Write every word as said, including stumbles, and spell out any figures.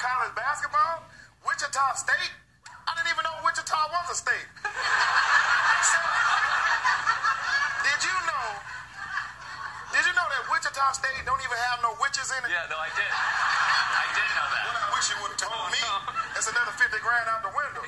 college basketball? Wichita State? I didn't even know Wichita was a state. So, did you know, did you know that Wichita State don't even have no witches in it? Yeah, no, I did. I did know that. Well, I wish you would have told me. That's another fifty grand out the window.